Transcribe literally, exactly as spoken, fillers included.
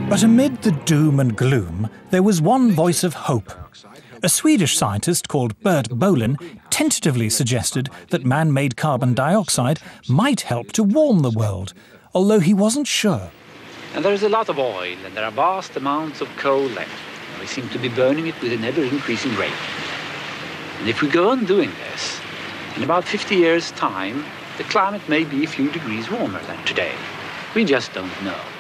But amid the doom and gloom, there was one voice of hope. A Swedish scientist called Bert Bolin tentatively suggested that man-made carbon dioxide might help to warm the world, although he wasn't sure. And there is a lot of oil, and there are vast amounts of coal left. And we seem to be burning it with an ever-increasing rate. And if we go on doing this, in about fifty years' time, the climate may be a few degrees warmer than today. We just don't know.